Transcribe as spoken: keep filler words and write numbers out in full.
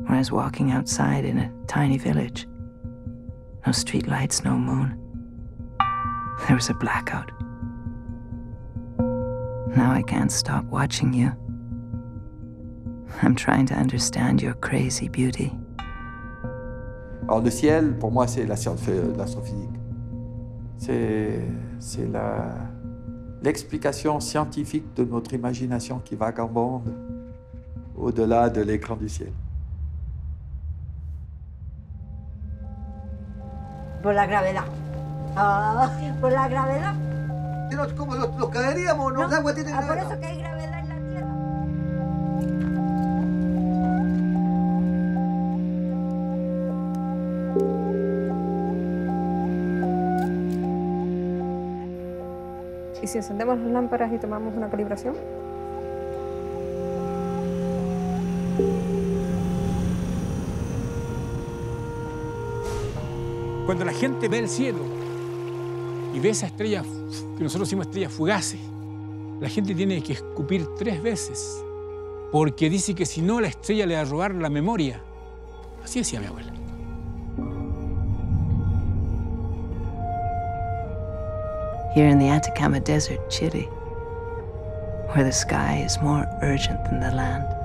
when I was walking outside in a tiny village. No street lights, no moon. There was a blackout. Now I can't stop watching you. I'm trying to understand your crazy beauty. Alors le ciel, pour moi, c'est la science, l'astrophysique. C'est, c'est la, l'explication scientifique de notre imagination qui vagabonde au-delà de l'écran du ciel. Por la gravedad. Ah, por la gravedad. ¿Cómo nos, nos caeríamos? ¿No? El agua tiene Ah, por gravedad. eso que hay gravedad en la Tierra. ¿Y si encendemos las lámparas y tomamos una calibración? Cuando la gente ve el cielo y ve esa estrella que nosotros decimos estrellas fugaces, la gente tiene que escupir tres veces, porque dice que si no la estrella le va a robar la memoria. Así decía mi abuela. Here in the Atacama Desert, Chile, where the sky is more urgent than the land.